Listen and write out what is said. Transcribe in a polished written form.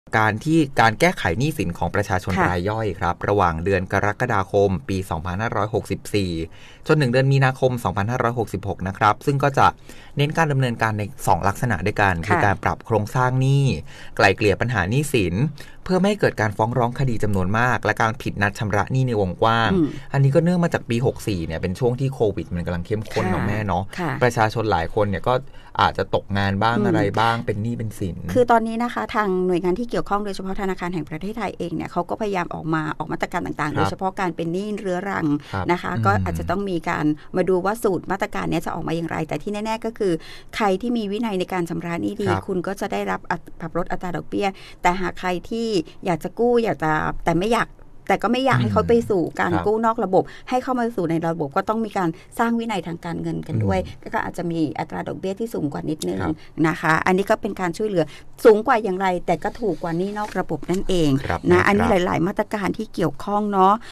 การแก้ไขหนี้สินของประชาชนรายย่อยครับระหว่างเดือนกรกฎาคมปี 2564 จนถึงเดือนมีนาคม 2566 นะครับซึ่งก็จะเน้นการดำเนินการใน2ลักษณะด้วยกันคือการปรับโครงสร้างหนี้ไกล่เกลี่ยปัญหาหนี้สินเพื่อไม่ให้เกิดการฟ้องร้องคดีจำนวนมากและการผิดนัดชำระหนี้ในวงกว้างอันนี้ก็เนื่องมาจากปี 64 เนี่ยเป็นช่วงที่โควิดมันกำลังเข้มข้นเนาะแม่เนาะประชาชนหลายคนเนี่ยก็อาจจะตกงานบ้างอะไรบ้างเป็นหนี้เป็นสินคือตอนนี้นะคะทางหน่วยงานที่เกี่ยวข้องโดยเฉพาะธนาคารแห่งประเทศไทยเองเนี่ยเขาก็พยายามออกมาตรการต่างๆโดยเฉพาะการเป็นหนี้เรื้อรังนะคะก็อาจจะต้องมีการมาดูว่าสูตรมาตรการนี้จะออกมาอย่างไรแต่ที่แน่ๆก็คือใครที่มีวินัยในการชำระหนี้ดีคุณก็จะได้รับปรับลดอัตราดอกเบี้ยแต่หากใครที่อยากจะกู้แต่ก็ไม่อยากให้เขาไปสู่การกู้นอกระบบให้เข้ามาสู่ในระบบก็ต้องมีการสร้างวินัยทางการเงินกันด้วยก็อาจจะมีอัตราดอกเบี้ยที่สูงกว่านิดนึงนะคะอันนี้ก็เป็นการช่วยเหลือสูงกว่าอย่างไรแต่ก็ถูกกว่านี้นอกระบบนั่นเองนะอันนี้หลายๆมาตรการที่เกี่ยวข้องเนาะ